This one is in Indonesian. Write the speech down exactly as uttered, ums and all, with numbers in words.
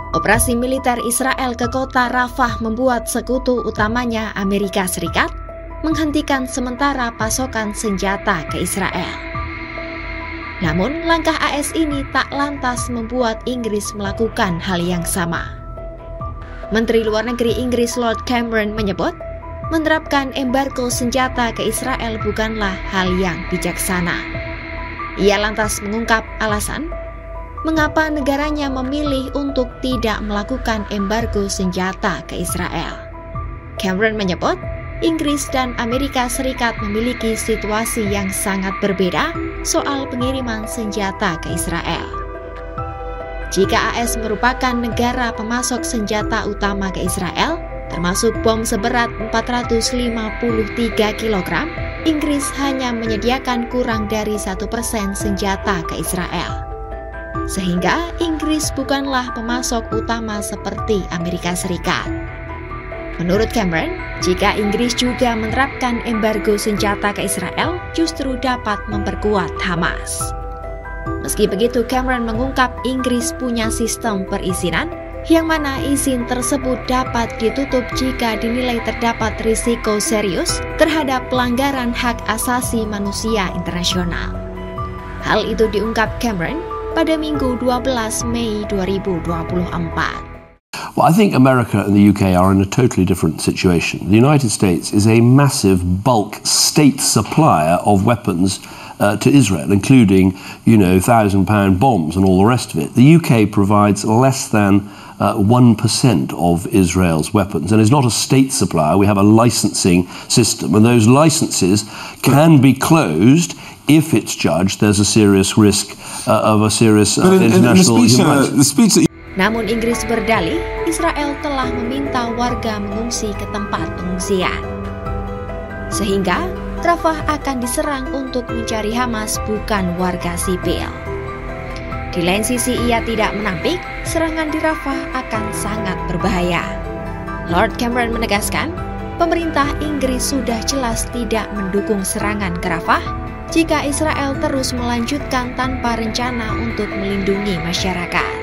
Operasi militer Israel ke kota Rafah membuat sekutu utamanya Amerika Serikat menghentikan sementara pasokan senjata ke Israel. Namun, langkah A S ini tak lantas membuat Inggris melakukan hal yang sama. Menteri Luar Negeri Inggris Lord Cameron menyebut, menerapkan embargo senjata ke Israel bukanlah hal yang bijaksana. Ia lantas mengungkap alasan mengapa negaranya memilih untuk tidak melakukan embargo senjata ke Israel. Cameron menyebut, Inggris dan Amerika Serikat memiliki situasi yang sangat berbeda soal pengiriman senjata ke Israel. Jika A S merupakan negara pemasok senjata utama ke Israel, termasuk bom seberat empat ratus lima puluh tiga kilogram, Inggris hanya menyediakan kurang dari satu persen senjata ke Israel. Sehingga Inggris bukanlah pemasok utama seperti Amerika Serikat. Menurut Cameron, jika Inggris juga menerapkan embargo senjata ke Israel, justru dapat memperkuat Hamas. Meski begitu, Cameron mengungkap Inggris punya sistem perizinan, yang mana izin tersebut dapat ditutup jika dinilai terdapat risiko serius terhadap pelanggaran hak asasi manusia internasional. Hal itu diungkap Cameron pada Minggu dua belas Mei dua ribu dua puluh empat. Well, I think America and the U K are in a totally different situation. The United States is a massive bulk state supplier of weapons uh, to Israel, including, you know, thousand pound bombs and all the rest of it. The U K provides less than uh, one percent of Israel's weapons and is not a state supplier. We have a licensing system, and those licenses can be closed if it's judged there's a serious risk uh, of a serious uh, in, international in, in human rights. Uh, the speech that Namun Inggris berdalih, Israel telah meminta warga mengungsi ke tempat pengungsian. Sehingga Rafah akan diserang untuk mencari Hamas, bukan warga sipil. Di lain sisi, ia tidak menampik serangan di Rafah akan sangat berbahaya. Lord Cameron menegaskan, pemerintah Inggris sudah jelas tidak mendukung serangan ke Rafah jika Israel terus melanjutkan tanpa rencana untuk melindungi masyarakat.